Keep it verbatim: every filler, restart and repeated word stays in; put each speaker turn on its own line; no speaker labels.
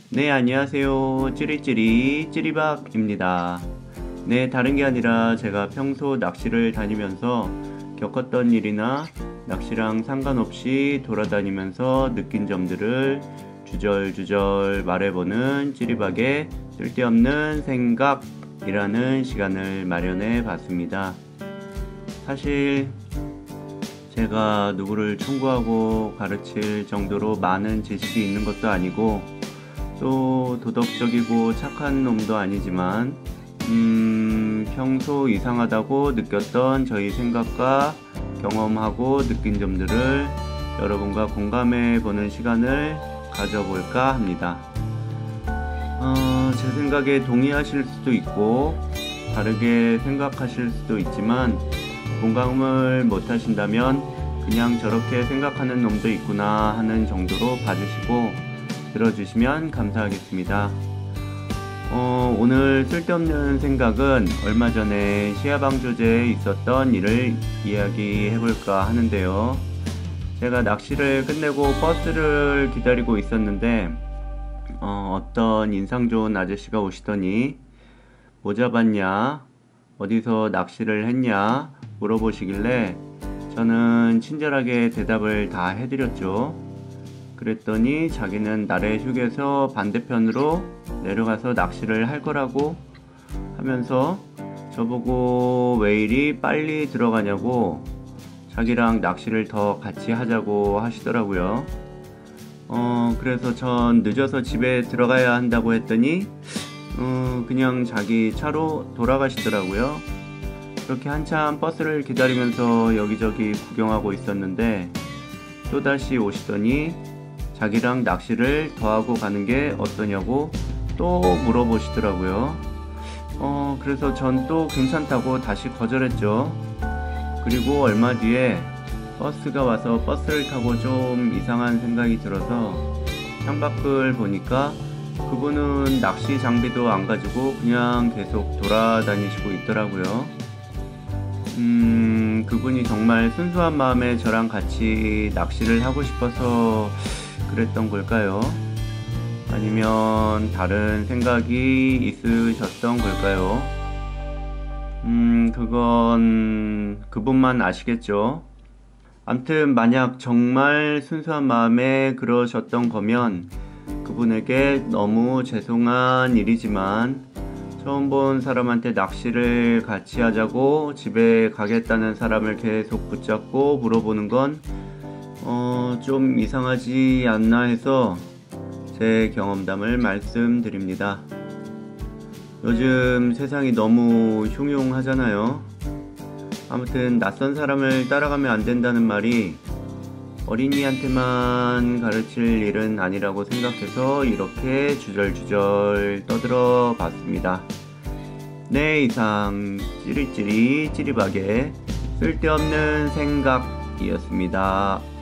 네, 안녕하세요. 찌리찌리 찌리박입니다. 네, 다른 게 아니라 제가 평소 낚시를 다니면서 겪었던 일이나 낚시랑 상관없이 돌아다니면서 느낀 점들을 주절주절 말해보는 찌리박의 쓸데없는 생각이라는 시간을 마련해 봤습니다. 사실 제가 누구를 충고하고 가르칠 정도로 많은 지식이 있는 것도 아니고 또 도덕적이고 착한 놈도 아니지만 음, 평소 이상하다고 느꼈던 저희 생각과 경험하고 느낀 점들을 여러분과 공감해 보는 시간을 가져볼까 합니다. 어, 제 생각에 동의하실 수도 있고 다르게 생각하실 수도 있지만 공감을 못 하신다면 그냥 저렇게 생각하는 놈도 있구나 하는 정도로 봐주시고 들어주시면 감사하겠습니다. 어, 오늘 쓸데없는 생각은 얼마 전에 시야방조제에 있었던 일을 이야기해볼까 하는데요. 제가 낚시를 끝내고 버스를 기다리고 있었는데 어, 어떤 인상 좋은 아저씨가 오시더니 뭐 잡았냐? 어디서 낚시를 했냐? 물어보시길래 저는 친절하게 대답을 다 해드렸죠. 그랬더니 자기는 나래 휴게소 반대편으로 내려가서 낚시를 할 거라고 하면서 저보고 왜 이리 빨리 들어가냐고 자기랑 낚시를 더 같이 하자고 하시더라고요. 어, 그래서 전 늦어서 집에 들어가야 한다고 했더니 어, 그냥 자기 차로 돌아가시더라고요. 그렇게 한참 버스를 기다리면서 여기저기 구경하고 있었는데 또다시 오시더니 자기랑 낚시를 더 하고 가는 게 어떠냐고 또 물어보시더라고요. 어, 그래서 전 또 괜찮다고 다시 거절했죠. 그리고 얼마 뒤에 버스가 와서 버스를 타고 좀 이상한 생각이 들어서 창밖을 보니까 그분은 낚시 장비도 안 가지고 그냥 계속 돌아다니시고 있더라고요. 음, 그분이 정말 순수한 마음에 저랑 같이 낚시를 하고 싶어서 그랬던 걸까요? 아니면 다른 생각이 있으셨던 걸까요? 음, 그건 그분만 아시겠죠? 암튼 만약 정말 순수한 마음에 그러셨던 거면 그분에게 너무 죄송한 일이지만 처음 본 사람한테 낚시를 같이 하자고 집에 가겠다는 사람을 계속 붙잡고 물어보는 건 어, 좀 이상하지 않나 해서 제 경험담을 말씀드립니다. 요즘 세상이 너무 흉흉하잖아요. 아무튼 낯선 사람을 따라가면 안 된다는 말이 어린이한테만 가르칠 일은 아니라고 생각해서 이렇게 주절주절 떠들어 봤습니다. 네, 이상 찌리찌리 찌리박의 쓸데없는 생각이었습니다.